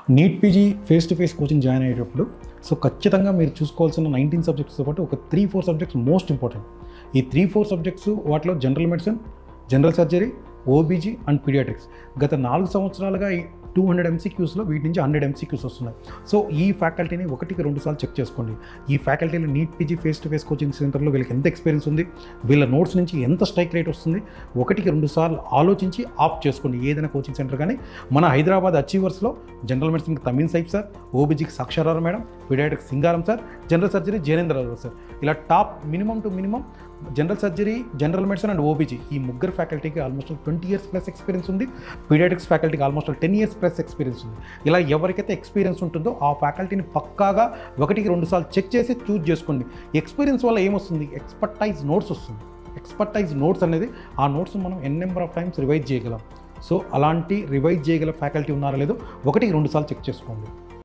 Neat PG face to face coaching join అయ్యేటప్పుడు సో ఖచ్చితంగా మీరు చూసుకోవాల్సిన 19 సబ్జెక్ట్స్తో పాటు ఒక 3-4 సబ్జెక్ట్స్ మోస్ట్ ఇంపార్టెంట్. ఈ 3-4 సబ్జెక్ట్స్ వాటిలో general medicine, general surgery, OBG and paediatrics. గత 4 సంవత్సరాలుగా ఈ 200 MCQస్లో వీటి నుంచి 100 MCQs వస్తున్నాయి. సో ఈ ఫ్యాకల్టీని 1-2 సార్లు చెక్ చేసుకోండి. ఈ ఫ్యాకల్టీలో NEET PG face to face coaching సెంటర్లో వీళ్ళకి ఎంత ఎక్స్పీరియన్స్ ఉంది, వీళ్ళ నోట్స్ నుంచి ఎంత స్ట్రైక్ రేట్ వస్తుంది, 1-2 సార్లు ఆలోచించి ఆప్ట్ చేసుకోండి ఏదైనా కోచింగ్ సెంటర్. కానీ మన హైదరాబాద్ అచీవర్స్లో జనరల్ మెడిసిన్కి తమీన్ సైఫ్ సార్, ఓబీజీకి Saksharao madam, paediatrics Singaram sir, general surgery Jayanendrarao sir, ఇలా top minimum to minimum general surgery, general medicine and OBG ఈ ముగ్గురు ఫ్యాకల్టీకి ఆల్మోస్ట్ 20 years ప్లస్ ఎక్స్పీరియన్స్ ఉంది. పీడియాట్రిక్స్ ఫ్యాకల్టీకి ఆల్మోస్ట్ 10 years ప్లస్ ఎక్స్పీరియన్స్ ఉంది. ఇలా ఎవరికైతే ఎక్స్పీరియన్స్ ఉంటుందో ఆ ఫ్యాకల్టీని పక్కాగా 1-2 సార్లు చెక్ చేసి చూజ్ చేసుకోండి. ఎక్స్పీరియన్స్ వల్ల ఏమొస్తుంది, ఎక్స్పర్టైజ్ నోట్స్ వస్తుంది. ఎక్స్పర్టైజ్ నోట్స్ అనేది ఆ నోట్స్ మనం నెంబర్ ఆఫ్ టైమ్స్ రివైజ్ చేయగలం. సో అలాంటి రివైజ్ చేయగల ఫ్యాకల్టీ ఉన్నారా లేదో 1-2 సార్లు చెక్ చేసుకోండి.